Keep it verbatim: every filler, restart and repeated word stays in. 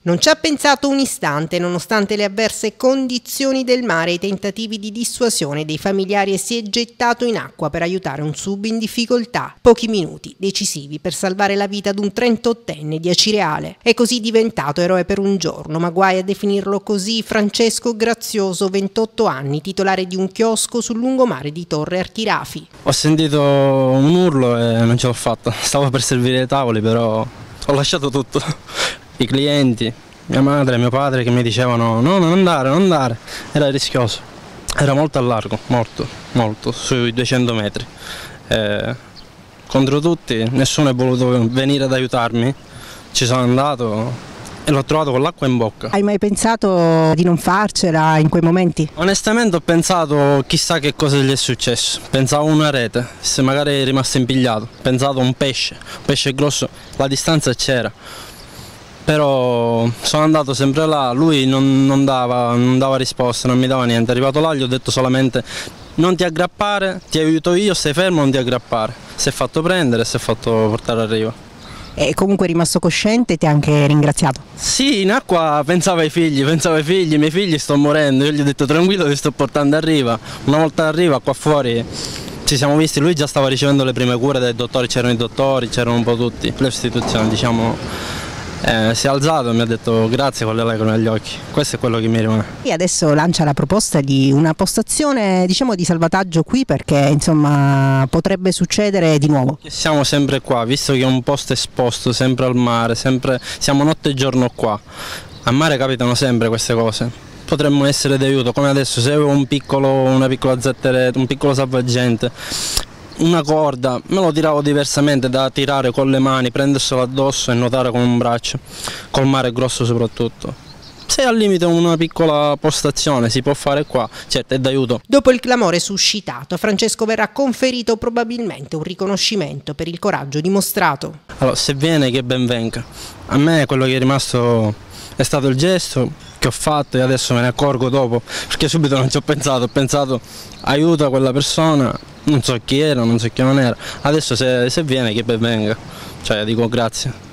Non ci ha pensato un istante, nonostante le avverse condizioni del mare e i tentativi di dissuasione dei familiari, e si è gettato in acqua per aiutare un sub in difficoltà. Pochi minuti decisivi per salvare la vita ad un trentottenne di Acireale. È così diventato eroe per un giorno, ma guai a definirlo così, Francesco Grazioso, ventotto anni, titolare di un chiosco sul lungomare di Torre Archirafi. Ho sentito un urlo e non ce l'ho fatta. Stavo per servire i tavoli, però ho lasciato tutto. I clienti, mia madre, mio padre che mi dicevano no, non andare, non andare, era rischioso, era molto a largo, molto, molto, sui duecento metri. Eh, contro tutti, nessuno è voluto venire ad aiutarmi, ci sono andato e l'ho trovato con l'acqua in bocca. Hai mai pensato di non farcela in quei momenti? Onestamente ho pensato chissà che cosa gli è successo, pensavo a una rete, se magari è rimasto impigliato, pensavo a un pesce, un pesce grosso, la distanza c'era. Però sono andato sempre là, lui non, non, dava, non dava risposta, non mi dava niente. È arrivato là, gli ho detto solamente non ti aggrappare, ti aiuto io, stai fermo, non ti aggrappare. Si è fatto prendere, si è fatto portare a riva. E comunque è rimasto cosciente e ti ha anche ringraziato? Sì, in acqua pensavo ai figli, pensavo ai figli, i miei figli sto morendo, io gli ho detto tranquillo ti sto portando a riva. Una volta a riva qua fuori ci siamo visti, lui già stava ricevendo le prime cure dai dottori, c'erano i dottori, c'erano un po' tutti, le istituzioni diciamo. Eh, si è alzato e mi ha detto grazie con le lacrime negli occhi, questo è quello che mi rimane. E adesso lancia la proposta di una postazione diciamo di salvataggio qui, perché insomma potrebbe succedere di nuovo. Siamo sempre qua, visto che è un posto esposto, sempre al mare, sempre, siamo notte e giorno qua, a mare capitano sempre queste cose. Potremmo essere di aiuto, come adesso se avevo un piccolo, una piccola zetteretta, un piccolo salvagente, una corda, me lo tiravo diversamente da tirare con le mani, prenderselo addosso e nuotare con un braccio, col mare grosso soprattutto. Se al limite una piccola postazione si può fare qua, certo è d'aiuto. Dopo il clamore suscitato, a Francesco verrà conferito probabilmente un riconoscimento per il coraggio dimostrato. Allora, se viene che ben venga. A me quello che è rimasto è stato il gesto che ho fatto e adesso me ne accorgo dopo, perché subito non ci ho pensato, ho pensato aiuto a quella persona, non so chi era, non so chi non era, adesso se, se viene che ben venga, cioè dico grazie.